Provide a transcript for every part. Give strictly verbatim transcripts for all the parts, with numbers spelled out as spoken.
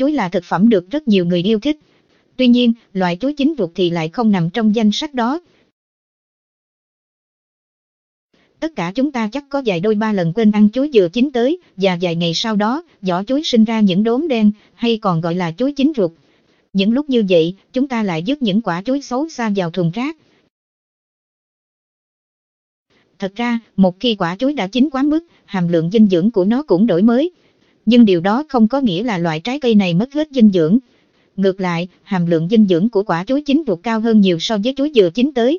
chuối là thực phẩm được rất nhiều người yêu thích. Tuy nhiên, loại chuối chín ruột thì lại không nằm trong danh sách đó. Tất cả chúng ta chắc có vài đôi ba lần quên ăn chuối vừa chín tới, và vài ngày sau đó, vỏ chuối sinh ra những đốm đen, hay còn gọi là chuối chín ruột. Những lúc như vậy, chúng ta lại vứt những quả chuối xấu xa vào thùng rác. Thật ra, một khi quả chuối đã chín quá mức, hàm lượng dinh dưỡng của nó cũng đổi mới. Nhưng điều đó không có nghĩa là loại trái cây này mất hết dinh dưỡng. Ngược lại, hàm lượng dinh dưỡng của quả chuối chín ruột cao hơn nhiều so với chuối vừa chín tới.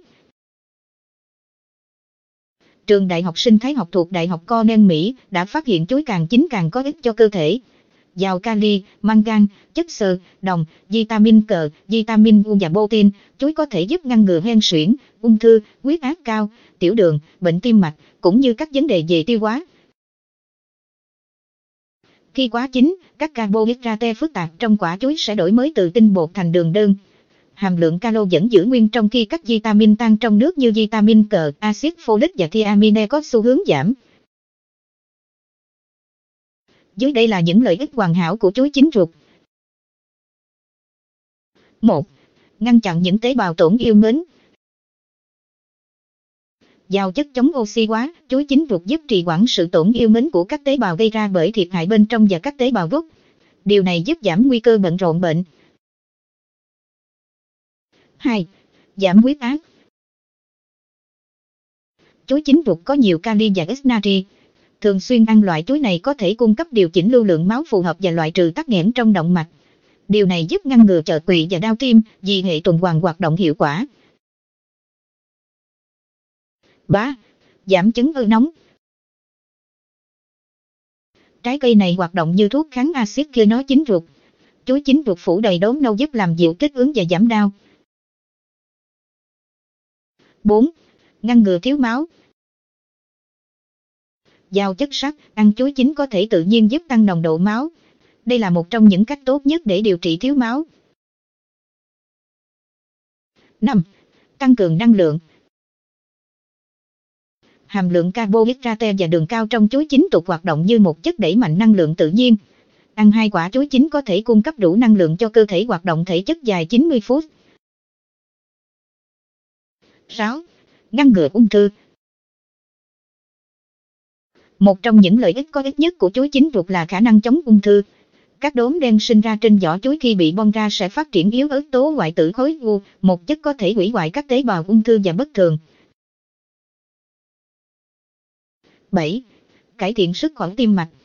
Trường Đại học Sinh thái học thuộc Đại học Cornell Mỹ đã phát hiện chuối càng chín càng có ích cho cơ thể. Giàu kali, mangan, chất xơ, đồng, vitamin K, vitamin U và protein, chuối có thể giúp ngăn ngừa hen suyễn, ung thư, huyết áp cao, tiểu đường, bệnh tim mạch, cũng như các vấn đề về tiêu hóa. Khi quá chín, các carbohydrate phức tạp trong quả chuối sẽ đổi mới từ tinh bột thành đường đơn. Hàm lượng calo vẫn giữ nguyên trong khi các vitamin tan trong nước như vitamin K, axit folic và thiamine có xu hướng giảm. Dưới đây là những lợi ích hoàn hảo của chuối chín ruột. một. Ngăn chặn những tế bào tổn yêu mến. Giàu chất chống oxy hóa, chuối chín ruột giúp trì hoãn sự tổn yêu mến của các tế bào gây ra bởi thiệt hại bên trong và các tế bào gốc. Điều này giúp giảm nguy cơ bận rộn bệnh. hai. Giảm huyết áp. Chuối chín ruột có nhiều kali và ít natri. Thường xuyên ăn loại chuối này có thể cung cấp điều chỉnh lưu lượng máu phù hợp và loại trừ tắc nghẽn trong động mạch. Điều này giúp ngăn ngừa chợt quỵ và đau tim vì hệ tuần hoàn hoạt động hiệu quả. ba. Giảm chứng ơ nóng. Trái cây này hoạt động như thuốc kháng axit khi nó chín ruột. Chuối chín ruột phủ đầy đốm nâu giúp làm dịu kích ứng và giảm đau. bốn. Ngăn ngừa thiếu máu. Giàu chất sắt, ăn chuối chín có thể tự nhiên giúp tăng nồng độ máu. Đây là một trong những cách tốt nhất để điều trị thiếu máu. năm. Tăng cường năng lượng. Hàm lượng carbohydrate và đường cao trong chuối chín ruột hoạt động như một chất đẩy mạnh năng lượng tự nhiên. Ăn hai quả chuối chín có thể cung cấp đủ năng lượng cho cơ thể hoạt động thể chất dài chín mươi phút. sáu. Ngăn ngừa ung thư. Một trong những lợi ích có ích nhất của chuối chín ruột là khả năng chống ung thư. Các đốm đen sinh ra trên vỏ chuối khi bị bong ra sẽ phát triển yếu ớt tố hoại tử khối u, một chất có thể hủy hoại các tế bào ung thư và bất thường. bảy. Cải thiện sức khỏe tim mạch.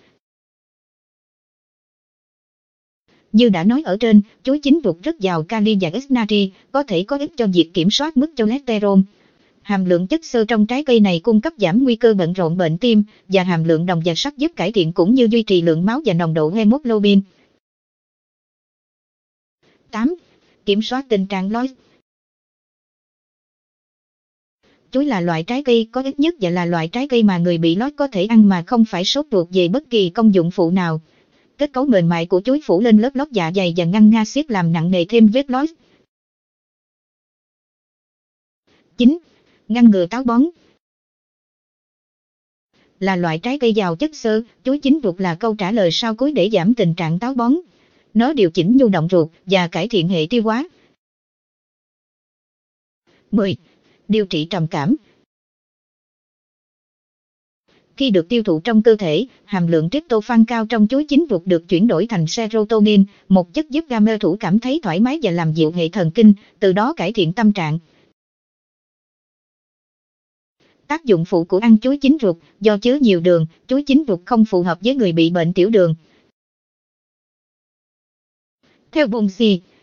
Như đã nói ở trên, chuối chín ruột rất giàu kali và ít natri, có thể có ích cho việc kiểm soát mức cholesterol. Hàm lượng chất xơ trong trái cây này cung cấp giảm nguy cơ bận rộn bệnh tim, và hàm lượng đồng và sắt giúp cải thiện cũng như duy trì lượng máu và nồng độ hemoglobin. tám. Kiểm soát tình trạng loét. Chuối là loại trái cây có ích nhất và là loại trái cây mà người bị loét có thể ăn mà không phải sốt ruột về bất kỳ công dụng phụ nào. Kết cấu mềm mại của chuối phủ lên lớp lót dạ dày và ngăn axit làm nặng nề thêm vết loét. chín. Ngăn ngừa táo bón. Là loại trái cây giàu chất xơ, chuối chín ruột là câu trả lời sau cuối để giảm tình trạng táo bón. Nó điều chỉnh nhu động ruột và cải thiện hệ tiêu hóa. mười. Điều trị trầm cảm. Khi được tiêu thụ trong cơ thể, hàm lượng tryptophan cao trong chuối chín ruột được chuyển đổi thành serotonin, một chất giúp gamma thủ cảm thấy thoải mái và làm dịu hệ thần kinh, từ đó cải thiện tâm trạng. Tác dụng phụ của ăn chuối chín ruột: do chứa nhiều đường, chuối chín ruột không phù hợp với người bị bệnh tiểu đường. Theo Bunzi,